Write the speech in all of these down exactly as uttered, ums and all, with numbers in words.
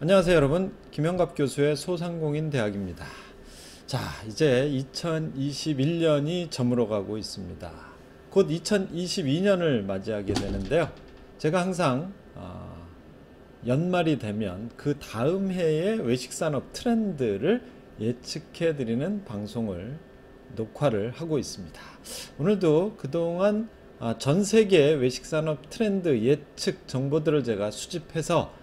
안녕하세요 여러분, 김영갑 교수의 소상공인 대학입니다. 자, 이제 이천이십일 년이 저물어 가고 있습니다. 곧 이천이십이 년을 맞이하게 되는데요, 제가 항상 어, 연말이 되면 그 다음 해의 외식산업 트렌드를 예측해 드리는 방송을 녹화를 하고 있습니다. 오늘도 그동안 아, 전 세계 외식산업 트렌드 예측 정보들을 제가 수집해서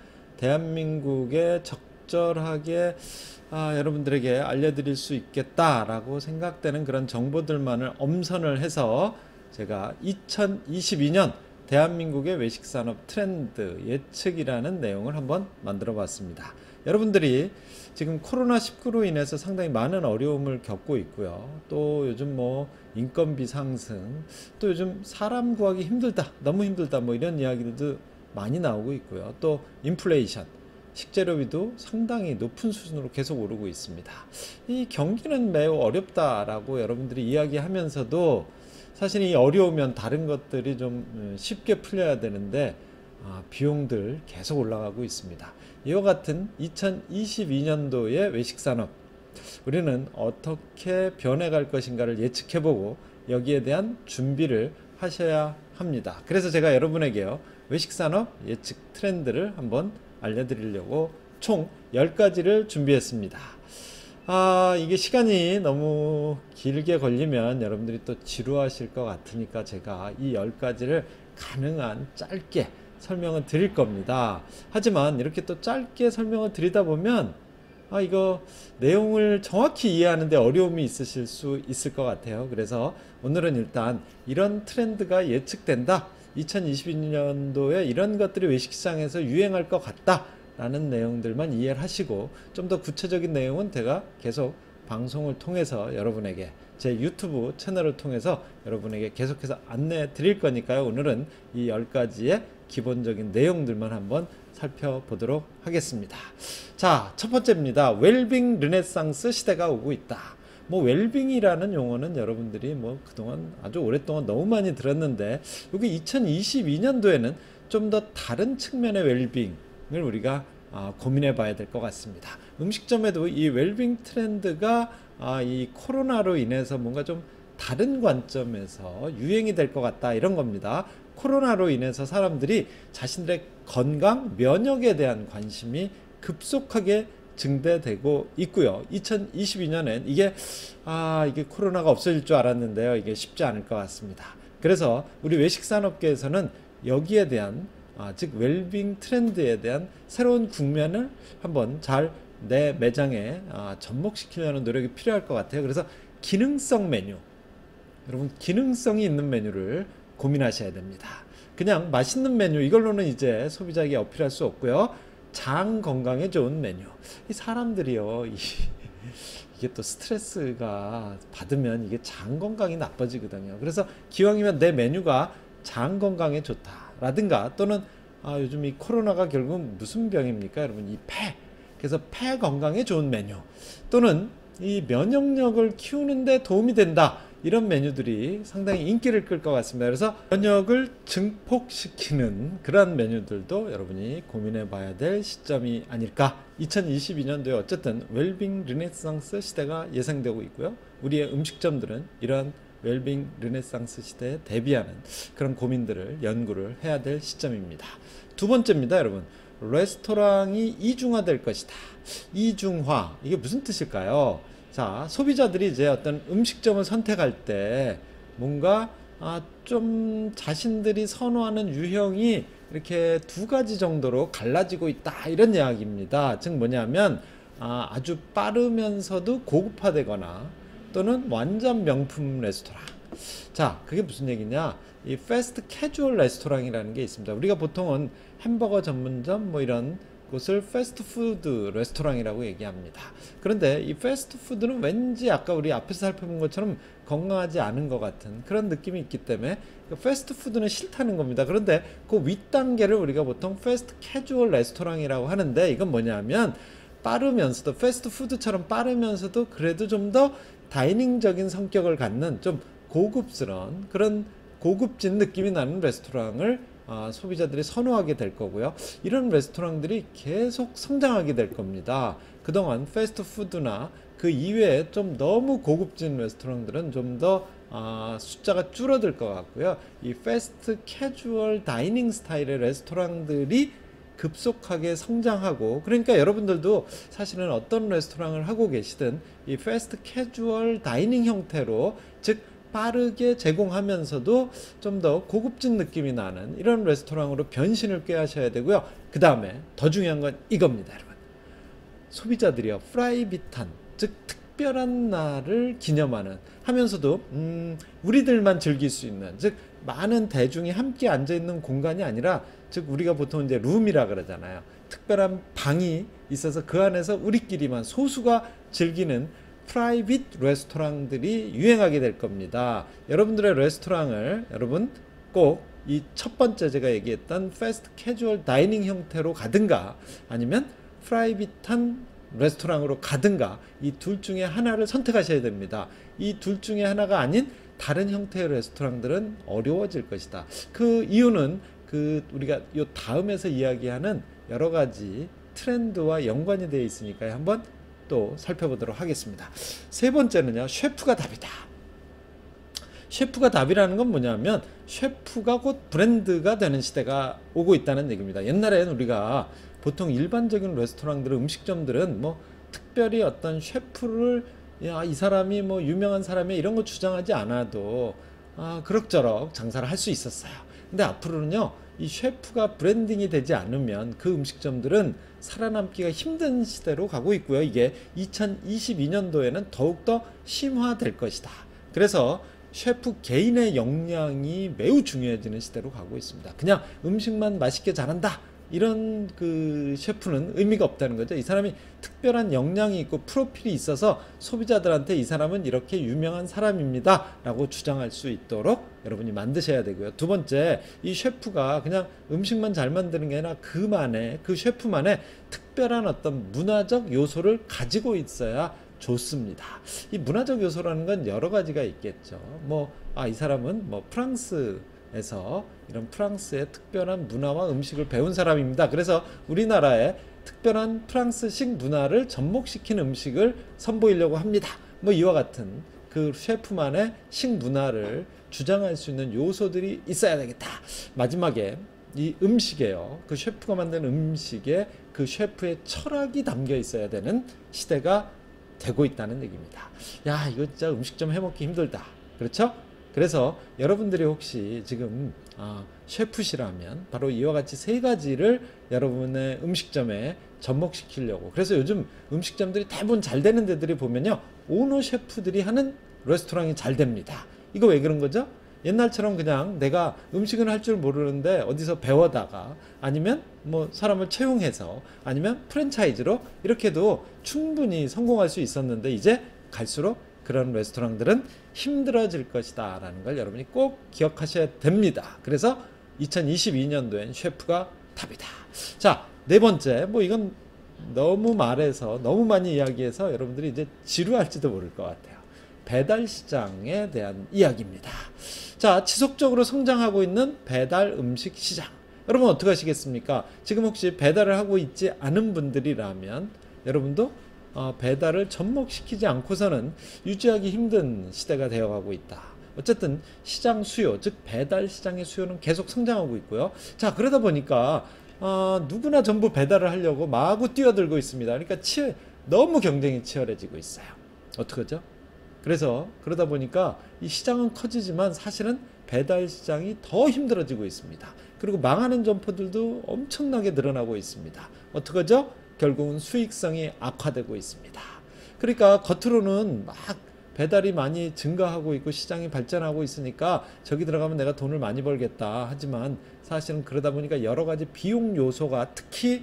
대한민국에 적절하게 아, 여러분들에게 알려드릴 수 있겠다라고 생각되는 그런 정보들만을 엄선을 해서 제가 이천이십이 년 대한민국의 외식산업 트렌드 예측이라는 내용을 한번 만들어 봤습니다. 여러분들이 지금 코로나 십구로 인해서 상당히 많은 어려움을 겪고 있고요. 또 요즘 뭐 인건비 상승, 또 요즘 사람 구하기 힘들다, 너무 힘들다, 뭐 이런 이야기들도 많이 나오고 있고요. 또 인플레이션, 식재료비도 상당히 높은 수준으로 계속 오르고 있습니다. 이 경기는 매우 어렵다라고 여러분들이 이야기하면서도 사실 이 어려우면 다른 것들이 좀 쉽게 풀려야 되는데 아, 비용들 계속 올라가고 있습니다. 이와 같은 이천이십이 년도의 외식산업, 우리는 어떻게 변해갈 것인가를 예측해보고 여기에 대한 준비를 하셔야 합니다. 그래서 제가 여러분에게요, 외식산업 예측 트렌드를 한번 알려드리려고 총 열 가지를 준비했습니다. 아, 이게 시간이 너무 길게 걸리면 여러분들이 또 지루하실 것 같으니까 제가 이 열 가지를 가능한 짧게 설명을 드릴 겁니다. 하지만 이렇게 또 짧게 설명을 드리다 보면 아, 이거 내용을 정확히 이해하는데 어려움이 있으실 수 있을 것 같아요. 그래서 오늘은 일단 이런 트렌드가 예측된다, 이천이십이 년도에 이런 것들이 외식시장에서 유행할 것 같다 라는 내용들만 이해를 하시고, 좀 더 구체적인 내용은 제가 계속 방송을 통해서 여러분에게, 제 유튜브 채널을 통해서 여러분에게 계속해서 안내해 드릴 거니까요. 오늘은 이 열 가지의 기본적인 내용들만 한번 살펴보도록 하겠습니다. 자, 첫 번째입니다. 웰빙 르네상스 시대가 오고 있다. 뭐 웰빙이라는 용어는 여러분들이 뭐 그동안 아주 오랫동안 너무 많이 들었는데, 여기 이천이십이 년도에는 좀 더 다른 측면의 웰빙을 우리가 아, 고민해 봐야 될 것 같습니다. 음식점에도 이 웰빙 트렌드가 아, 이 코로나로 인해서 뭔가 좀 다른 관점에서 유행이 될 것 같다, 이런 겁니다. 코로나로 인해서 사람들이 자신들의 건강, 면역에 대한 관심이 급속하게 증대되고 있고요. 이천이십이 년엔 이게 아 이게 코로나가 없어질 줄 알았는데요, 이게 쉽지 않을 것 같습니다. 그래서 우리 외식산업계에서는 여기에 대한 아, 즉 웰빙 트렌드에 대한 새로운 국면을 한번 잘 내 매장에 아, 접목시키려는 노력이 필요할 것 같아요. 그래서 기능성 메뉴, 여러분 기능성이 있는 메뉴를 고민하셔야 됩니다. 그냥 맛있는 메뉴, 이걸로는 이제 소비자에게 어필할 수 없고요. 장 건강에 좋은 메뉴. 이 사람들이요, 이, 이게 또 스트레스가 받으면 이게 장 건강이 나빠지거든요. 그래서 기왕이면 내 메뉴가 장 건강에 좋다라든가, 또는 아, 요즘 이 코로나가 결국 무슨 병입니까, 여러분? 이 폐. 그래서 폐 건강에 좋은 메뉴, 또는 이 면역력을 키우는데 도움이 된다, 이런 메뉴들이 상당히 인기를 끌 것 같습니다. 그래서 면역을 증폭시키는 그런 메뉴들도 여러분이 고민해 봐야 될 시점이 아닐까. 이천이십이 년도에 어쨌든 웰빙 르네상스 시대가 예상되고 있고요. 우리의 음식점들은 이러한 웰빙 르네상스 시대에 대비하는 그런 고민들을 연구를 해야 될 시점입니다. 두 번째입니다, 여러분. 레스토랑이 이중화될 것이다. 이중화, 이게 무슨 뜻일까요? 자, 소비자들이 이제 어떤 음식점을 선택할 때 뭔가 아, 좀 자신들이 선호하는 유형이 이렇게 두 가지 정도로 갈라지고 있다, 이런 이야기입니다. 즉 뭐냐면 아, 아주 빠르면서도 고급화되거나 또는 완전 명품 레스토랑. 자, 그게 무슨 얘기냐, 이 패스트 캐주얼 레스토랑이라는 게 있습니다. 우리가 보통은 햄버거 전문점 뭐 이런 곳을 패스트푸드 레스토랑이라고 얘기합니다. 그런데 이 패스트푸드는 왠지 아까 우리 앞에서 살펴본 것처럼 건강하지 않은 것 같은 그런 느낌이 있기 때문에 패스트푸드는 싫다는 겁니다. 그런데 그 윗단계를 우리가 보통 패스트 캐주얼 레스토랑이라고 하는데, 이건 뭐냐면 빠르면서도, 패스트푸드처럼 빠르면서도 그래도 좀 더 다이닝적인 성격을 갖는 좀 고급스러운 그런 고급진 느낌이 나는 레스토랑을 아, 소비자들이 선호하게 될 거고요. 이런 레스토랑들이 계속 성장하게 될 겁니다. 그동안 패스트푸드나 그 이외에 좀 너무 고급진 레스토랑들은 좀 더 아, 숫자가 줄어들 것 같고요. 이 패스트 캐주얼 다이닝 스타일의 레스토랑들이 급속하게 성장하고, 그러니까 여러분들도 사실은 어떤 레스토랑을 하고 계시든 이 패스트 캐주얼 다이닝 형태로, 즉 빠르게 제공하면서도 좀 더 고급진 느낌이 나는 이런 레스토랑으로 변신을 꾀하셔야 되고요. 그 다음에 더 중요한 건 이겁니다, 여러분. 소비자들이요, 프라이빗한, 즉 특별한 날을 기념하는 하면서도 음, 우리들만 즐길 수 있는, 즉 많은 대중이 함께 앉아 있는 공간이 아니라, 즉 우리가 보통 이제 룸이라 그러잖아요. 특별한 방이 있어서 그 안에서 우리끼리만 소수가 즐기는 프라이빗 레스토랑들이 유행하게 될 겁니다. 여러분들의 레스토랑을 여러분 꼭 이 첫 번째 제가 얘기했던 패스트 캐주얼 다이닝 형태로 가든가 아니면 프라이빗한 레스토랑으로 가든가, 이 둘 중에 하나를 선택하셔야 됩니다. 이 둘 중에 하나가 아닌 다른 형태의 레스토랑들은 어려워질 것이다. 그 이유는 그 우리가 요 다음에서 이야기하는 여러 가지 트렌드와 연관이 되어 있으니까요. 한번 또 살펴보도록 하겠습니다. 세 번째는요, 셰프가 답이다. 셰프가 답이라는 건 뭐냐면 셰프가 곧 브랜드가 되는 시대가 오고 있다는 얘기입니다. 옛날엔 우리가 보통 일반적인 레스토랑들은, 음식점들은 뭐 특별히 어떤 셰프를, 야, 이 사람이 뭐 유명한 사람이 이런 거 주장하지 않아도 아, 그럭저럭 장사를 할 수 있었어요. 근데 앞으로는요, 이 셰프가 브랜딩이 되지 않으면 그 음식점들은 살아남기가 힘든 시대로 가고 있고요. 이게 이천이십이 년도에는 더욱더 심화될 것이다. 그래서 셰프 개인의 역량이 매우 중요해지는 시대로 가고 있습니다. 그냥 음식만 맛있게 잘한다, 이런 그 셰프는 의미가 없다는 거죠. 이 사람이 특별한 역량이 있고 프로필이 있어서 소비자들한테 이 사람은 이렇게 유명한 사람입니다 라고 주장할 수 있도록 여러분이 만드셔야 되고요. 두 번째, 이 셰프가 그냥 음식만 잘 만드는 게 아니라 그만의, 그 셰프만의 특별한 어떤 문화적 요소를 가지고 있어야 좋습니다. 이 문화적 요소라는 건 여러 가지가 있겠죠. 뭐, 아, 이 사람은 뭐 프랑스에서 이런 프랑스의 특별한 문화와 음식을 배운 사람입니다. 그래서 우리나라의 특별한 프랑스식 문화를 접목시킨 음식을 선보이려고 합니다. 뭐 이와 같은 그 셰프만의 식문화를 주장할 수 있는 요소들이 있어야 되겠다. 마지막에 이 음식에요, 그 셰프가 만든 음식에 그 셰프의 철학이 담겨 있어야 되는 시대가 되고 있다는 얘기입니다. 야, 이거 진짜 음식점 해먹기 힘들다. 그렇죠? 그래서 여러분들이 혹시 지금 아, 셰프시라면 바로 이와 같이 세 가지를 여러분의 음식점에 접목시키려고. 그래서 요즘 음식점들이 대부분 잘 되는 데들이 보면요, 오너 셰프들이 하는 레스토랑이 잘 됩니다. 이거 왜 그런 거죠? 옛날처럼 그냥 내가 음식은 할 줄 모르는데 어디서 배워다가, 아니면 뭐 사람을 채용해서, 아니면 프랜차이즈로 이렇게도 충분히 성공할 수 있었는데, 이제 갈수록 그런 레스토랑들은 힘들어질 것이다 라는 걸 여러분이 꼭 기억하셔야 됩니다. 그래서 이천이십이 년도엔 셰프가 답이다. 자, 네 번째, 뭐 이건 너무 말해서 너무 많이 이야기해서 여러분들이 이제 지루할지도 모를 것 같아요. 배달 시장에 대한 이야기입니다. 자, 지속적으로 성장하고 있는 배달 음식 시장. 여러분 어떻게 하시겠습니까? 지금 혹시 배달을 하고 있지 않은 분들이라면 여러분도 어, 배달을 접목시키지 않고서는 유지하기 힘든 시대가 되어가고 있다. 어쨌든 시장 수요, 즉 배달 시장의 수요는 계속 성장하고 있고요. 자, 그러다 보니까 어, 누구나 전부 배달을 하려고 마구 뛰어들고 있습니다. 그러니까 치, 너무 경쟁이 치열해지고 있어요. 어떡하죠? 그래서 그러다 보니까 이 시장은 커지지만 사실은 배달 시장이 더 힘들어지고 있습니다. 그리고 망하는 점포들도 엄청나게 늘어나고 있습니다. 어떡하죠? 결국은 수익성이 악화되고 있습니다. 그러니까 겉으로는 막 배달이 많이 증가하고 있고 시장이 발전하고 있으니까 저기 들어가면 내가 돈을 많이 벌겠다. 하지만 사실은 그러다 보니까 여러 가지 비용 요소가, 특히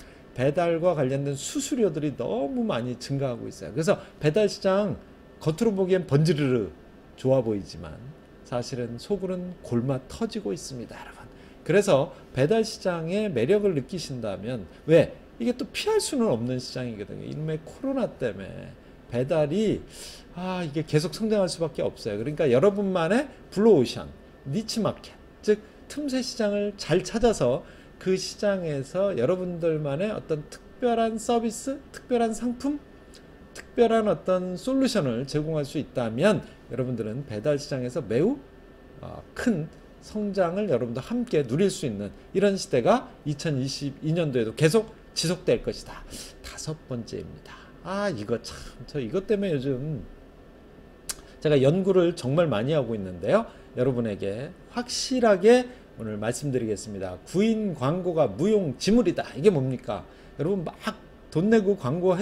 배달과 관련된 수수료들이 너무 많이 증가하고 있어요. 그래서 배달 시장 겉으로 보기엔 번지르르 좋아 보이지만 사실은 속으로는 골마 터지고 있습니다, 여러분. 그래서 배달 시장의 매력을 느끼신다면, 왜? 이게 또 피할 수는 없는 시장이거든요. 이놈의 코로나 때문에 배달이 아 이게 계속 성장할 수밖에 없어요. 그러니까 여러분만의 블루오션, 니치 마켓, 즉 틈새 시장을 잘 찾아서 그 시장에서 여러분들만의 어떤 특별한 서비스, 특별한 상품, 특별한 어떤 솔루션을 제공할 수 있다면 여러분들은 배달 시장에서 매우 큰 성장을 여러분도 함께 누릴 수 있는 이런 시대가 이천이십이 년도에도 계속 지속될 것이다. 다섯 번째입니다. 아, 이거 참, 저 이것 때문에 요즘 제가 연구를 정말 많이 하고 있는데요. 여러분에게 확실하게 오늘 말씀드리겠습니다. 구인 광고가 무용지물이다. 이게 뭡니까? 여러분 막 돈 내고 광고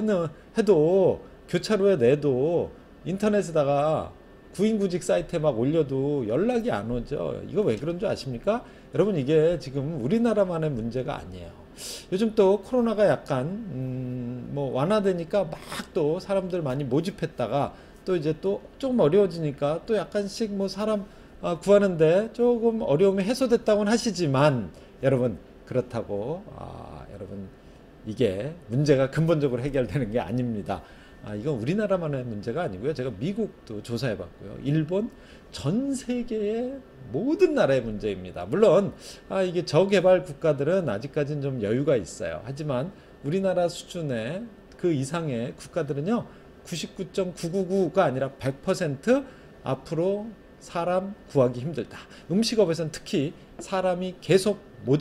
해도 교차로에 내도 인터넷에다가 구인구직 사이트에 막 올려도 연락이 안 오죠. 이거 왜 그런 줄 아십니까? 여러분 이게 지금 우리나라만의 문제가 아니에요. 요즘 또 코로나가 약간 음, 뭐 완화되니까 막 또 사람들 많이 모집했다가 또 이제 또 조금 어려워지니까 또 약간씩 뭐 사람 아, 구하는데 조금 어려움이 해소됐다고는 하시지만 여러분 그렇다고 아, 여러분 이게 문제가 근본적으로 해결되는 게 아닙니다. 아, 이건 우리나라만의 문제가 아니고요. 제가 미국도 조사해 봤고요. 일본, 전 세계의 모든 나라의 문제입니다. 물론 아, 이게 저개발 국가들은 아직까지는 좀 여유가 있어요. 하지만 우리나라 수준의 그 이상의 국가들은요. 구십구 점 구구구가 아니라 백 퍼센트 앞으로 사람 구하기 힘들다. 음식업에서는 특히 사람이 계속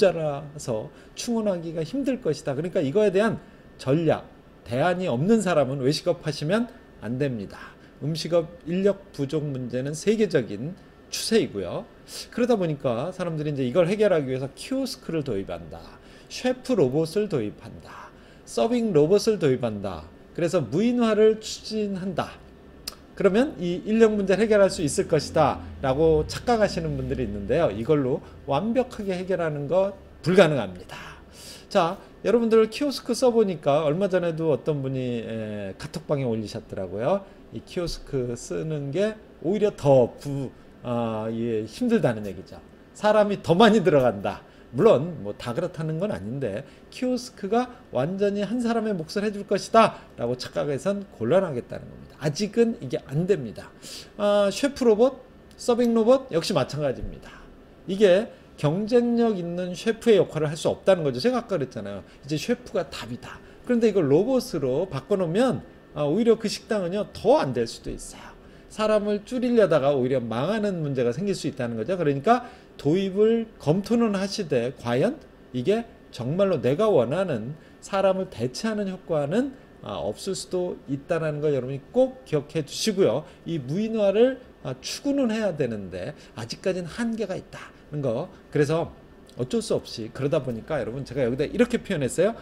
모자라서 충원하기가 힘들 것이다. 그러니까 이거에 대한 전략, 대안이 없는 사람은 외식업 하시면 안 됩니다. 음식업 인력 부족 문제는 세계적인 추세이고요. 그러다 보니까 사람들이 이제 이걸 해결하기 위해서 키오스크를 도입한다. 셰프 로봇을 도입한다. 서빙 로봇을 도입한다. 그래서 무인화를 추진한다. 그러면 이 인력 문제를 해결할 수 있을 것이다 라고 착각하시는 분들이 있는데요. 이걸로 완벽하게 해결하는 것 불가능합니다. 자, 여러분들 키오스크 써보니까 얼마 전에도 어떤 분이 에, 카톡방에 올리셨더라고요. 이 키오스크 쓰는 게 오히려 더 부, 아, 예, 힘들다는 얘기죠. 사람이 더 많이 들어간다. 물론 뭐 다 그렇다는 건 아닌데 키오스크가 완전히 한 사람의 몫을 해줄 것이다 라고 착각해선 곤란하겠다는 겁니다. 아직은 이게 안 됩니다. 아, 셰프 로봇, 서빙 로봇 역시 마찬가지입니다. 이게 경쟁력 있는 셰프의 역할을 할 수 없다는 거죠. 제가 아까 그랬잖아요. 이제 셰프가 답이다. 그런데 이걸 로봇으로 바꿔놓으면 아, 오히려 그 식당은요 더 안 될 수도 있어요. 사람을 줄이려다가 오히려 망하는 문제가 생길 수 있다는 거죠. 그러니까 도입을 검토는 하시되 과연 이게 정말로 내가 원하는 사람을 대체하는 효과는 아, 없을 수도 있다는 걸 여러분이 꼭 기억해 두시고요. 이 무인화를 아, 추구는 해야 되는데 아직까지는 한계가 있다는 거. 그래서 어쩔 수 없이 그러다 보니까 여러분 제가 여기다 이렇게 표현했어요.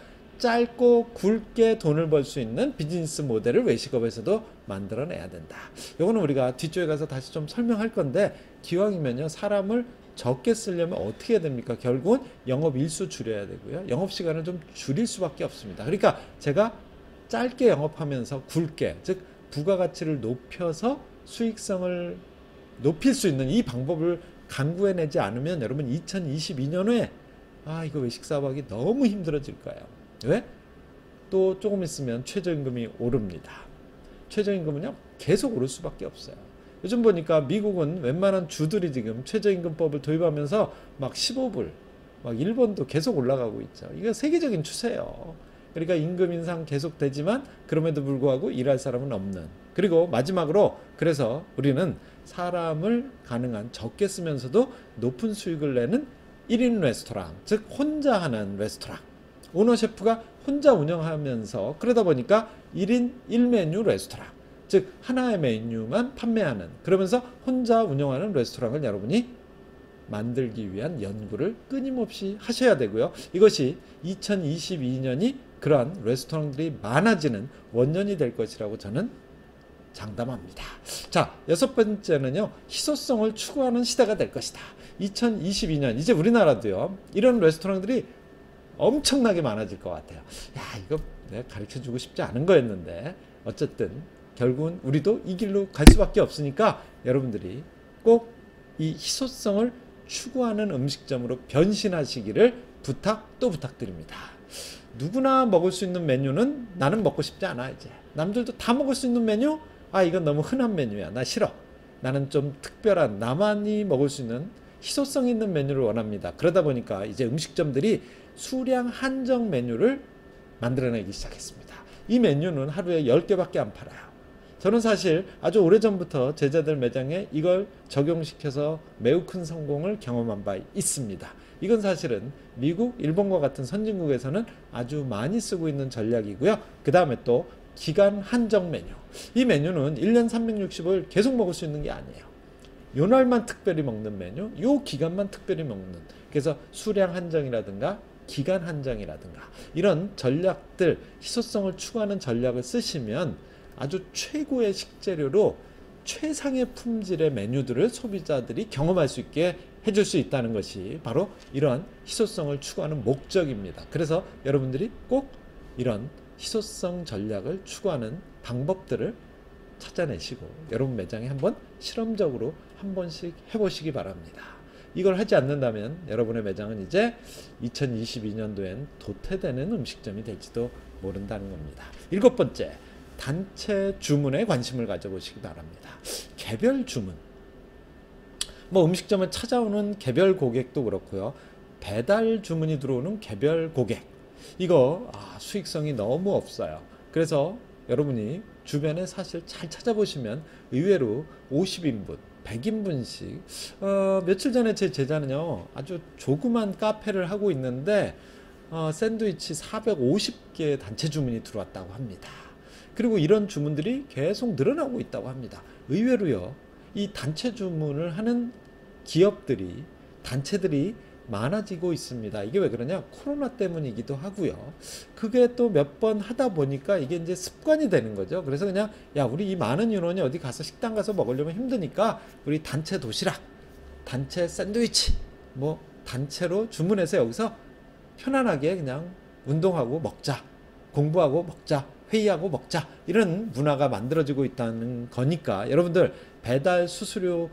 짧고 굵게 돈을 벌 수 있는 비즈니스 모델을 외식업에서도 만들어내야 된다. 이거는 우리가 뒤쪽에 가서 다시 좀 설명할 건데 기왕이면요 사람을 적게 쓰려면 어떻게 해야 됩니까? 결국은 영업 일수 줄여야 되고요. 영업 시간을 좀 줄일 수밖에 없습니다. 그러니까 제가 짧게 영업하면서 굵게, 즉 부가가치를 높여서 수익성을 높일 수 있는 이 방법을 강구해내지 않으면 여러분 이천이십이 년 후에 아 이거 외식사업하기 너무 힘들어질 거예요. 왜? 또 조금 있으면 최저임금이 오릅니다. 최저임금은요 계속 오를 수밖에 없어요. 요즘 보니까 미국은 웬만한 주들이 지금 최저임금법을 도입하면서 막 십오 불, 막 일본도 계속 올라가고 있죠. 이거 세계적인 추세예요. 그러니까 임금 인상 계속 되지만 그럼에도 불구하고 일할 사람은 없는. 그리고 마지막으로 그래서 우리는 사람을 가능한 적게 쓰면서도 높은 수익을 내는 일 인 레스토랑, 즉 혼자 하는 레스토랑. 오너 셰프가 혼자 운영하면서 그러다 보니까 일 인 일 메뉴 레스토랑, 즉 하나의 메뉴만 판매하는, 그러면서 혼자 운영하는 레스토랑을 여러분이 만들기 위한 연구를 끊임없이 하셔야 되고요. 이것이 이천이십이 년이 그러한 레스토랑들이 많아지는 원년이 될 것이라고 저는 장담합니다. 자, 여섯 번째는요. 희소성을 추구하는 시대가 될 것이다. 이천이십이 년 이제 우리나라도요. 이런 레스토랑들이 엄청나게 많아질 것 같아요. 야, 이거 내가 가르쳐주고 싶지 않은 거였는데 어쨌든 결국은 우리도 이 길로 갈 수밖에 없으니까 여러분들이 꼭 이 희소성을 추구하는 음식점으로 변신하시기를 부탁 또 부탁드립니다. 누구나 먹을 수 있는 메뉴는 나는 먹고 싶지 않아. 이제 남들도 다 먹을 수 있는 메뉴? 아 이건 너무 흔한 메뉴야. 나 싫어. 나는 좀 특별한 나만이 먹을 수 있는 희소성 있는 메뉴를 원합니다. 그러다 보니까 이제 음식점들이 수량 한정 메뉴를 만들어내기 시작했습니다. 이 메뉴는 하루에 열 개밖에 안 팔아요. 저는 사실 아주 오래전부터 제자들 매장에 이걸 적용시켜서 매우 큰 성공을 경험한 바 있습니다. 이건 사실은 미국, 일본과 같은 선진국에서는 아주 많이 쓰고 있는 전략이고요. 그 다음에 또 기간 한정 메뉴. 이 메뉴는 일 년 삼백육십오 일 계속 먹을 수 있는 게 아니에요. 요 날만 특별히 먹는 메뉴, 요 기간만 특별히 먹는. 그래서 수량 한정이라든가 기간 한정이라든가 이런 전략들, 희소성을 추구하는 전략을 쓰시면 아주 최고의 식재료로 최상의 품질의 메뉴들을 소비자들이 경험할 수 있게 해줄 수 있다는 것이 바로 이러한 희소성을 추구하는 목적입니다. 그래서 여러분들이 꼭 이런 희소성 전략을 추구하는 방법들을 찾아내시고 여러분 매장에 한번 실험적으로 한 번씩 해보시기 바랍니다. 이걸 하지 않는다면 여러분의 매장은 이제 이천이십이 년도엔 도태되는 음식점이 될지도 모른다는 겁니다. 일곱 번째, 단체 주문에 관심을 가져보시기 바랍니다. 개별 주문. 뭐 음식점을 찾아오는 개별 고객도 그렇고요. 배달 주문이 들어오는 개별 고객. 이거 아, 수익성이 너무 없어요. 그래서 여러분이 주변에 사실 잘 찾아보시면 의외로 오십 인분, 백 인분씩 어, 며칠 전에 제 제자는요 아주 조그만 카페를 하고 있는데 어, 샌드위치 사백오십 개 단체 주문이 들어왔다고 합니다. 그리고 이런 주문들이 계속 늘어나고 있다고 합니다. 의외로요 이 단체 주문을 하는 기업들이, 단체들이 많아지고 있습니다. 이게 왜 그러냐? 코로나 때문이기도 하고요. 그게 또 몇 번 하다 보니까 이게 이제 습관이 되는 거죠. 그래서 그냥 야 우리 이 많은 인원이 어디 가서 식당 가서 먹으려면 힘드니까 우리 단체 도시락, 단체 샌드위치, 뭐 단체로 주문해서 여기서 편안하게 그냥 운동하고 먹자, 공부하고 먹자, 회의하고 먹자, 이런 문화가 만들어지고 있다는 거니까 여러분들 배달 수수료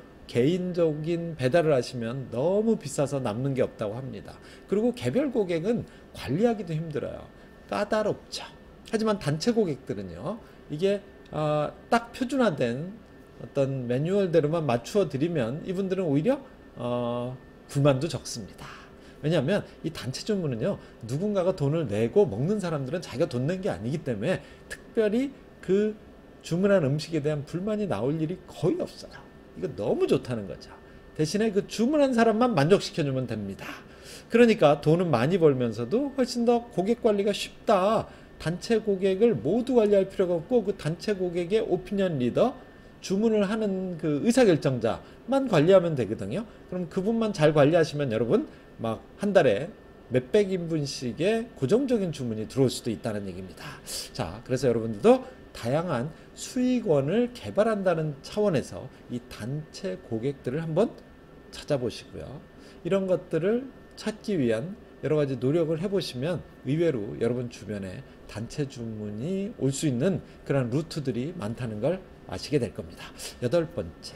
개인적인 배달을 하시면 너무 비싸서 남는 게 없다고 합니다. 그리고 개별 고객은 관리하기도 힘들어요. 까다롭죠. 하지만 단체 고객들은요 이게 어, 딱 표준화된 어떤 매뉴얼대로만 맞추어 드리면 이분들은 오히려 어, 불만도 적습니다. 왜냐하면 이 단체 주문은요 누군가가 돈을 내고 먹는 사람들은 자기가 돈 낸 게 아니기 때문에 특별히 그 주문한 음식에 대한 불만이 나올 일이 거의 없어요. 이거 너무 좋다는 거죠. 대신에 그 주문한 사람만 만족시켜주면 됩니다. 그러니까 돈은 많이 벌면서도 훨씬 더 고객 관리가 쉽다. 단체 고객을 모두 관리할 필요가 없고 그 단체 고객의 오피니언 리더, 주문을 하는 그 의사결정자만 관리하면 되거든요. 그럼 그분만 잘 관리하시면 여러분 막 한 달에 몇백 인분씩의 고정적인 주문이 들어올 수도 있다는 얘기입니다. 자, 그래서 여러분들도 다양한 수익원을 개발한다는 차원에서 이 단체 고객들을 한번 찾아보시고요. 이런 것들을 찾기 위한 여러 가지 노력을 해보시면 의외로 여러분 주변에 단체 주문이 올 수 있는 그런 루트들이 많다는 걸 아시게 될 겁니다. 여덟 번째,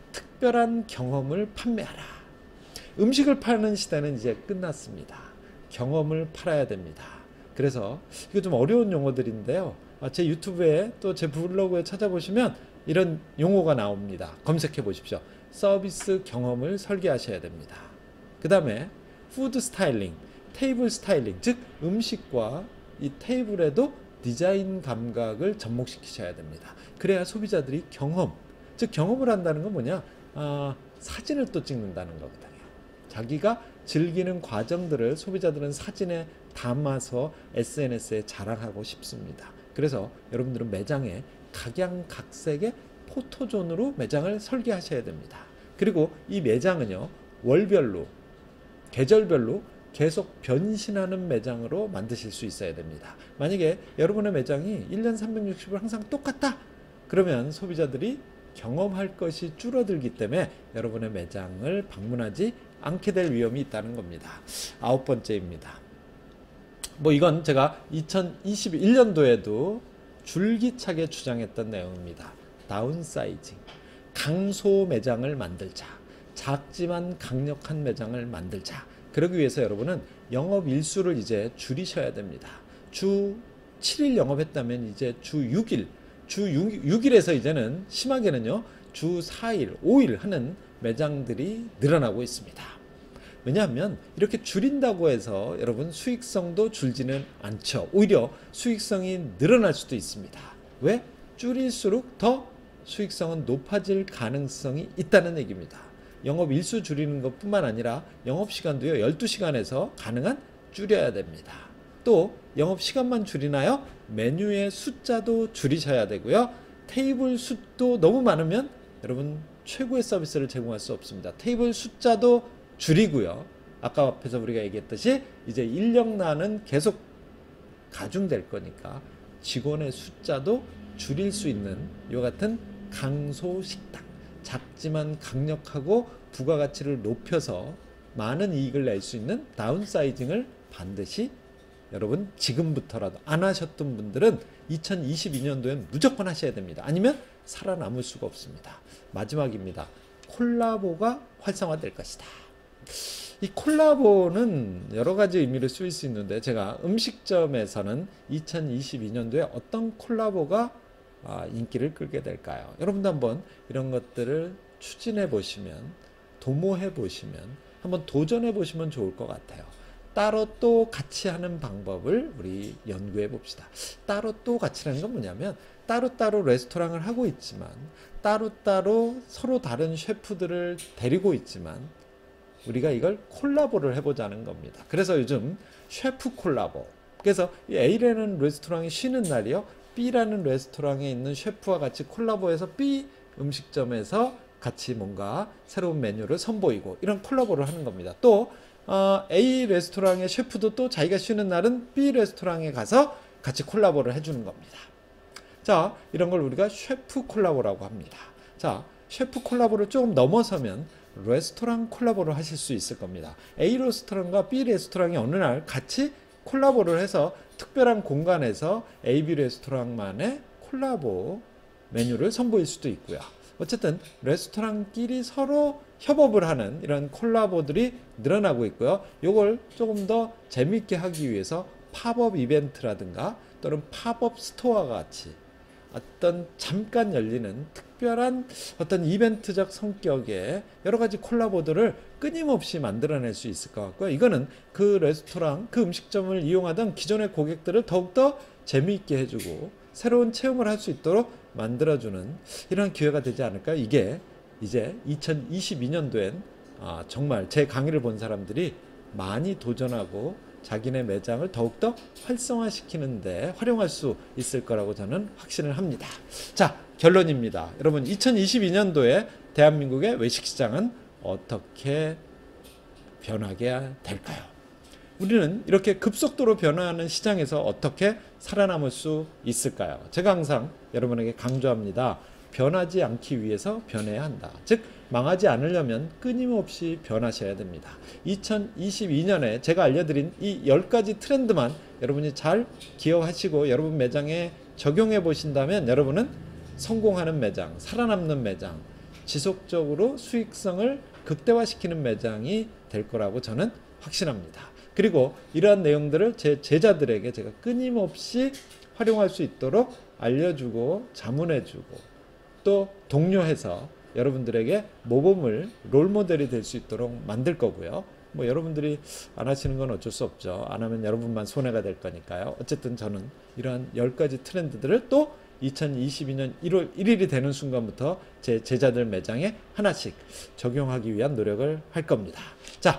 특별한 경험을 판매하라. 음식을 파는 시대는 이제 끝났습니다. 경험을 팔아야 됩니다. 그래서 이거 좀 어려운 용어들인데요. 제 유튜브에 또 제 블로그에 찾아보시면 이런 용어가 나옵니다. 검색해 보십시오. 서비스 경험을 설계하셔야 됩니다. 그 다음에 푸드 스타일링, 테이블 스타일링, 즉 음식과 이 테이블에도 디자인 감각을 접목시키셔야 됩니다. 그래야 소비자들이 경험, 즉 경험을 한다는 건 뭐냐? 아, 사진을 또 찍는다는 거거든요. 자기가 즐기는 과정들을 소비자들은 사진에 담아서 에스엔에스에 자랑하고 싶습니다. 그래서 여러분들은 매장에 각양각색의 포토존으로 매장을 설계하셔야 됩니다. 그리고 이 매장은요 월별로, 계절별로 계속 변신하는 매장으로 만드실 수 있어야 됩니다. 만약에 여러분의 매장이 일 년 삼백육십 일 항상 똑같다, 그러면 소비자들이 경험할 것이 줄어들기 때문에 여러분의 매장을 방문하지 않게 될 위험이 있다는 겁니다. 아홉 번째입니다. 뭐 이건 제가 이천이십일 년도에도 줄기차게 주장했던 내용입니다. 다운사이징, 강소 매장을 만들자, 작지만 강력한 매장을 만들자. 그러기 위해서 여러분은 영업 일수를 이제 줄이셔야 됩니다. 주 칠 일 영업했다면 이제 주 육 일, 주 육 일에서 이제는 심하게는요 주 사 일, 오 일 하는 매장들이 늘어나고 있습니다. 왜냐하면 이렇게 줄인다고 해서 여러분 수익성도 줄지는 않죠. 오히려 수익성이 늘어날 수도 있습니다. 왜? 줄일수록 더 수익성은 높아질 가능성이 있다는 얘기입니다. 영업 일수 줄이는 것뿐만 아니라 영업시간도요 열두 시간에서 가능한 줄여야 됩니다. 또 영업시간만 줄이나요? 메뉴의 숫자도 줄이셔야 되고요. 테이블 숫도 너무 많으면 여러분 최고의 서비스를 제공할 수 없습니다. 테이블 숫자도 줄이고요. 아까 앞에서 우리가 얘기했듯이 이제 인력난은 계속 가중될 거니까 직원의 숫자도 줄일 수 있는 이와 같은 강소식당, 작지만 강력하고 부가가치를 높여서 많은 이익을 낼 수 있는 다운사이징을 반드시 여러분 지금부터라도 안 하셨던 분들은 이천이십이 년도엔 무조건 하셔야 됩니다. 아니면 살아남을 수가 없습니다. 마지막입니다. 콜라보가 활성화될 것이다. 이 콜라보는 여러 가지 의미로 쓰일 수 있는데 제가 음식점에서는 이천이십이 년도에 어떤 콜라보가 인기를 끌게 될까요? 여러분도 한번 이런 것들을 추진해 보시면, 도모해 보시면, 한번 도전해 보시면 좋을 것 같아요. 따로 또 같이 하는 방법을 우리 연구해 봅시다. 따로 또 같이 하는 건 뭐냐면 따로따로 레스토랑을 하고 있지만 따로따로 서로 다른 셰프들을 데리고 있지만 우리가 이걸 콜라보를 해보자는 겁니다. 그래서 요즘 셰프 콜라보, 그래서 A라는 레스토랑이 쉬는 날이요 B라는 레스토랑에 있는 셰프와 같이 콜라보해서 B 음식점에서 같이 뭔가 새로운 메뉴를 선보이고 이런 콜라보를 하는 겁니다. 또 어, A 레스토랑의 셰프도 또 자기가 쉬는 날은 B 레스토랑에 가서 같이 콜라보를 해주는 겁니다. 자, 이런 걸 우리가 셰프 콜라보라고 합니다. 자, 셰프 콜라보를 조금 넘어서면 레스토랑 콜라보를 하실 수 있을 겁니다. A 레스토랑과 B 레스토랑이 어느 날 같이 콜라보를 해서 특별한 공간에서 A, B 레스토랑만의 콜라보 메뉴를 선보일 수도 있고요. 어쨌든 레스토랑끼리 서로 협업을 하는 이런 콜라보들이 늘어나고 있고요. 이걸 조금 더 재미있게 하기 위해서 팝업 이벤트라든가 또는 팝업 스토어와 같이 어떤 잠깐 열리는 특별한 어떤 이벤트적 성격의 여러 가지 콜라보들을 끊임없이 만들어낼 수 있을 것 같고요. 이거는 그 레스토랑, 그 음식점을 이용하던 기존의 고객들을 더욱더 재미있게 해주고 새로운 체험을 할 수 있도록 만들어주는 이런 기회가 되지 않을까요? 이게 이제 이천이십이 년도엔 아, 정말 제 강의를 본 사람들이 많이 도전하고 자기네 매장을 더욱더 활성화시키는데 활용할 수 있을 거라고 저는 확신을 합니다. 자, 결론입니다. 여러분, 이천이십이 년도에 대한민국의 외식시장은 어떻게 변하게 될까요? 우리는 이렇게 급속도로 변화하는 시장에서 어떻게 살아남을 수 있을까요? 제가 항상 여러분에게 강조합니다. 변하지 않기 위해서 변해야 한다. 즉 망하지 않으려면 끊임없이 변하셔야 됩니다. 이천이십이 년에 제가 알려드린 이 열 가지 트렌드만 여러분이 잘 기억하시고 여러분 매장에 적용해 보신다면 여러분은 성공하는 매장, 살아남는 매장, 지속적으로 수익성을 극대화시키는 매장이 될 거라고 저는 확신합니다. 그리고 이러한 내용들을 제 제자들에게 제가 끊임없이 활용할 수 있도록 알려주고 자문해주고 또 독려해서 여러분들에게 모범을 롤모델이 될 수 있도록 만들 거고요. 뭐 여러분들이 안 하시는 건 어쩔 수 없죠. 안 하면 여러분만 손해가 될 거니까요. 어쨌든 저는 이러한 열 가지 트렌드들을 또 이천이십이 년 일월 일일이 되는 순간부터 제 제자들 매장에 하나씩 적용하기 위한 노력을 할 겁니다. 자,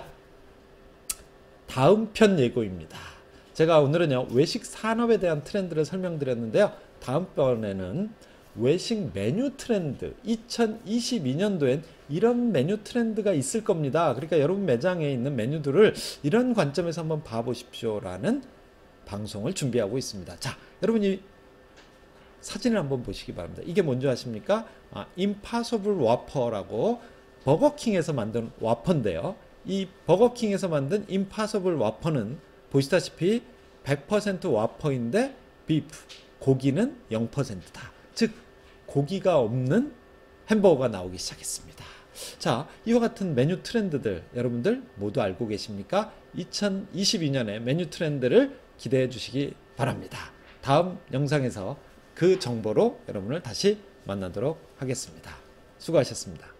다음 편 예고입니다. 제가 오늘은요 외식 산업에 대한 트렌드를 설명드렸는데요. 다음번에는 외식 메뉴 트렌드, 이천이십이 년도엔 이런 메뉴 트렌드가 있을 겁니다. 그러니까 여러분 매장에 있는 메뉴들을 이런 관점에서 한번 봐보십시오 라는 방송을 준비하고 있습니다. 자, 여러분이 사진을 한번 보시기 바랍니다. 이게 뭔지 아십니까? 아, 임파서블 와퍼라고 버거킹에서 만든 와퍼인데요. 이 버거킹에서 만든 임파서블 와퍼는 보시다시피 백 퍼센트 와퍼인데 비프, 고기는 영 퍼센트다. 즉 고기가 없는 햄버거가 나오기 시작했습니다. 자, 이와 같은 메뉴 트렌드들 여러분들 모두 알고 계십니까? 이천이십이 년의 메뉴 트렌드를 기대해 주시기 바랍니다. 다음 영상에서 그 정보로 여러분을 다시 만나도록 하겠습니다. 수고하셨습니다.